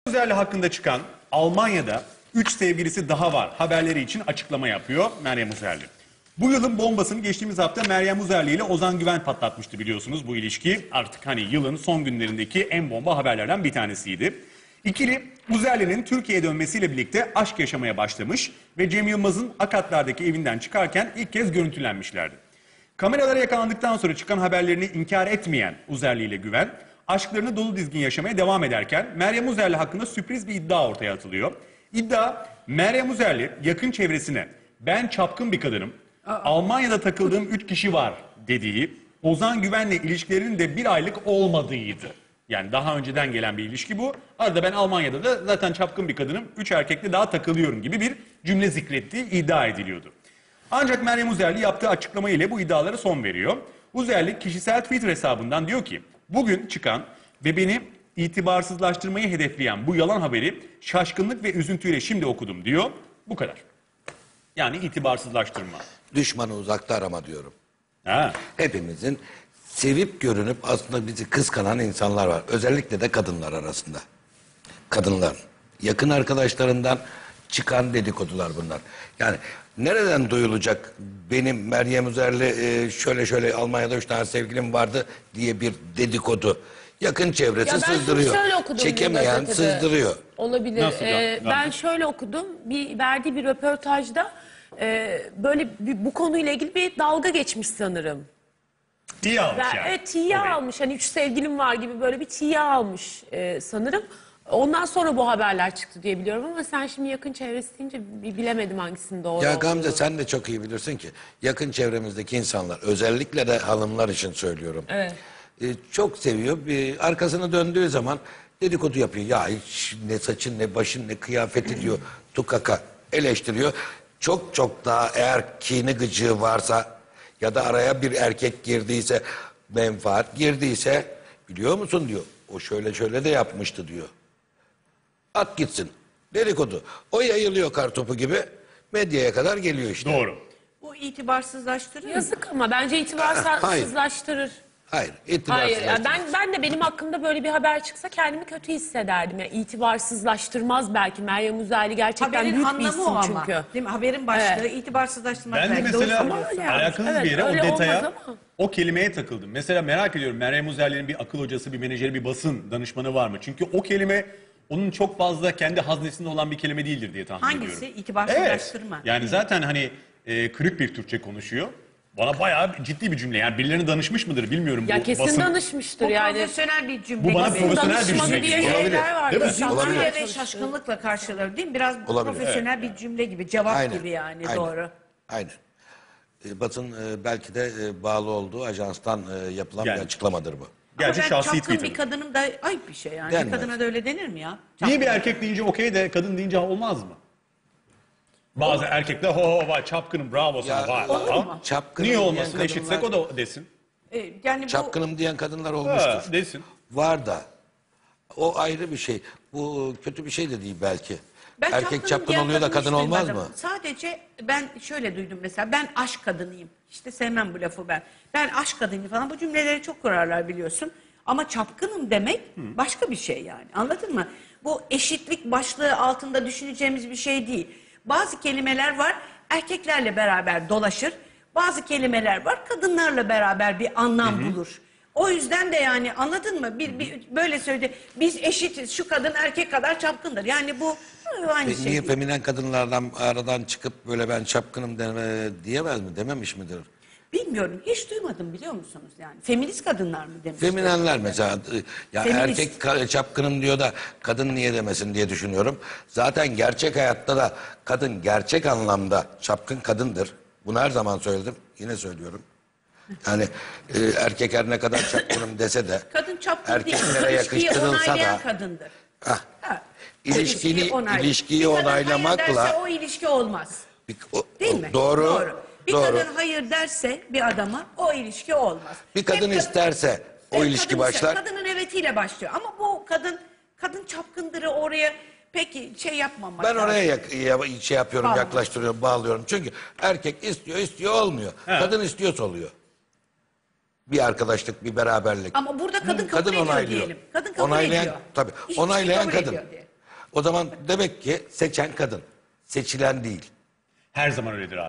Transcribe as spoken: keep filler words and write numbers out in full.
Uzerli hakkında çıkan Almanya'da üç sevgilisi daha var haberleri için açıklama yapıyor Meryem Uzerli. Bu yılın bombasını geçtiğimiz hafta Meryem Uzerli ile Ozan Güven patlatmıştı biliyorsunuz bu ilişki. Artık hani yılın son günlerindeki en bomba haberlerden bir tanesiydi. İkili Uzerli'nin Türkiye'ye dönmesiyle birlikte aşk yaşamaya başlamış ve Cem Yılmaz'ın Akatlar'daki evinden çıkarken ilk kez görüntülenmişlerdi. Kameralara yakalandıktan sonra çıkan haberlerini inkar etmeyen Uzerli ile Güven, aşklarını dolu dizgin yaşamaya devam ederken Meryem Uzerli hakkında sürpriz bir iddia ortaya atılıyor. İddia, Meryem Uzerli yakın çevresine ben çapkın bir kadınım, Aa. Almanya'da takıldığım üç kişi var dediği, Ozan Güven'le ilişkilerinin de bir aylık olmadığıydı. Yani daha önceden gelen bir ilişki bu. Arada ben Almanya'da da zaten çapkın bir kadınım, üç erkekle daha takılıyorum gibi bir cümle zikrettiği iddia ediliyordu. Ancak Meryem Uzerli yaptığı açıklama ile bu iddialara son veriyor. Uzerli kişisel Twitter hesabından diyor ki, bugün çıkan ve beni itibarsızlaştırmayı hedefleyen bu yalan haberi şaşkınlık ve üzüntüyle şimdi okudum diyor. Bu kadar. Yani itibarsızlaştırma. Düşmanı uzakta arama diyorum. Ha. Hepimizin sevip görünüp aslında bizi kıskanan insanlar var. Özellikle de kadınlar arasında. Kadınlar. Yakın arkadaşlarından çıkan dedikodular bunlar. Yani nereden duyulacak benim Meryem Uzerli şöyle şöyle Almanya'da üç tane sevgilim vardı diye bir dedikodu. Yakın çevresi ya ben sızdırıyor. Şöyle okudum Çekemeyen sızdırıyor. Olabilir. Nasıl Ee, ben şöyle okudum. Bir verdiği bir röportajda e, böyle bir, bu konuyla ilgili bir dalga geçmiş sanırım. Tiye almış Ben, yani. Evet tiye Orayı. almış. Hani üç sevgilim var gibi böyle bir tiye almış e, sanırım. Ondan sonra bu haberler çıktı diye biliyorum ama sen şimdi yakın çevresi deyince bir bilemedim hangisinin doğru Ya olduğunu. Gamze sen de çok iyi bilirsin ki yakın çevremizdeki insanlar özellikle de hanımlar için söylüyorum. Evet. E, çok seviyor. Bir arkasını döndüğü zaman dedikodu yapıyor. Ya hiç ne saçın ne başın ne kıyafeti diyor. Tukaka eleştiriyor. Çok çok daha eğer kini gıcığı varsa ya da araya bir erkek girdiyse menfaat girdiyse biliyor musun diyor. O şöyle şöyle de yapmıştı diyor. At gitsin. Dedikodu. O yayılıyor kartopu gibi medyaya kadar geliyor işte. Doğru. Bu itibarsızlaştırır. Yazık ama bence itibarsızlaştırır. Hayır, Hayır, itibarsızlaştırır. yani ben ben de benim hakkımda böyle bir haber çıksa kendimi kötü hissederdim. Yani itibarsızlaştırmaz belki. Meryem Uzerli gerçekten Haberin büyük bir anlamı isim o ama. çünkü. Değil mi? Haberin başlığı Evet. itibarsızlaştırmak. Ben de belki. Doğru mesela söylüyorsun. yani. alakasız Evet, bir yere öyle o detaya, olmaz ama. o kelimeye takıldım. Mesela merak ediyorum Meryem Uzerli'nin bir akıl hocası, bir menajeri, bir basın danışmanı var mı? Çünkü o kelime onun çok fazla kendi haznesinde olan bir kelime değildir diye tahmin Hangisi? ediyorum. İtibarsızlaştırma. Evet. Yani zaten hani e, kırık bir Türkçe konuşuyor. Bana bayağı ciddi bir cümle. Yani birilerine danışmış mıdır bilmiyorum. Ya bu kesin basın... danışmıştır Bu yani. profesyonel bir cümle. Bu bana gibi. profesyonel bir Danışmanı cümle diye gibi. şeyler var. Değil mi? İnsanlar Olabilir. Şaşkınlıkla ve çalışıyor. şaşkınlıkla karşılar değil mi? Biraz Olabilir. profesyonel bir cümle gibi. Cevap Aynen. gibi yani. Aynen. Doğru. Aynen. E, basın e, belki de e, bağlı olduğu ajanstan e, yapılan Yani. bir açıklamadır bu. Gerçi Ama ben şahsi çapkın Twitter. bir kadınım da ayıp bir şey yani. Denmez. Bir kadına da öyle denir mi ya? Niye bir erkek deyince okey de kadın deyince olmaz mı? Bazı erkekler ho ho vay çapkınım bravo sana Ya, vay. olur Aa, mu? Çapkınım Niye diyen olmasın kadınlar- eşitsek o da desin. E, yani bu Çapkınım diyen kadınlar Ha, olmuştur. desin. Var da. O ayrı bir şey. Bu kötü bir şey de değil belki. ben Erkek çapkınım çapkın diyen oluyor da kadını kadın hiç olmaz duymadım. mı? Sadece ben şöyle duydum mesela. Ben aşk kadınıyım. İşte sevmem bu lafı ben. Ben aşk kadınıyım falan. Bu cümleleri çok kurarlar biliyorsun. Ama çapkınım demek başka bir şey yani. Anladın mı? Bu eşitlik başlığı altında düşüneceğimiz bir şey değil. Bazı kelimeler var erkeklerle beraber dolaşır. Bazı kelimeler var kadınlarla beraber bir anlam bulur. O yüzden de yani anladın mı? Bir, bir böyle söyledi. Biz eşitiz. Şu kadın erkek kadar çapkındır. Yani bu aynı Pe- şey. Niye değil. feminen kadınlardan aradan çıkıp böyle ben çapkınım deme, diyemez mi? Dememiş midir? Bilmiyorum. Hiç duymadım biliyor musunuz yani? Feminist kadınlar mı demiş? Feminenler mesela e, ya Feminist. erkek ka- çapkınım diyor da kadın niye demesin diye düşünüyorum. Zaten gerçek hayatta da kadın gerçek anlamda çapkın kadındır. Bunu her zaman söyledim. Yine söylüyorum. Yani e, erkek her ne kadar çapkınım dese de Kadın çapkın değil. erkeklere İlişkiyi yakıştırılsa onaylayan da kadındır. ah, Ha, İlişkili- ilişkiyi onaylayan. ilişkiyi Bir kadın onaylamakla- hayır derse o ilişki olmaz. bir- o- Değil o- mi? Doğru. Bir doğru. kadın hayır derse bir adama o ilişki olmaz. Bir kadın Hep kad- isterse o Evet, ilişki kadın ister- başlar. Kadının evetiyle başlıyor. Ama bu kadın kadın çapkındırı oraya peki şey yapmamak Ben lazım. oraya yak- ya- şey yapıyorum, Bağlamak. yaklaştırıyorum, bağlıyorum. Çünkü erkek istiyor, istiyor olmuyor. He. Kadın istiyorsa oluyor. Bir arkadaşlık, bir beraberlik. Ama burada kadın kabul Kadın ediyor onaylıyor. diyelim. Kadın kabul Onaylayan- ediyor. tabii, İlişki onaylayan kabul kadın. ediyor diye. O zaman demek ki seçen kadın, seçilen değil. Her zaman öyledir abi.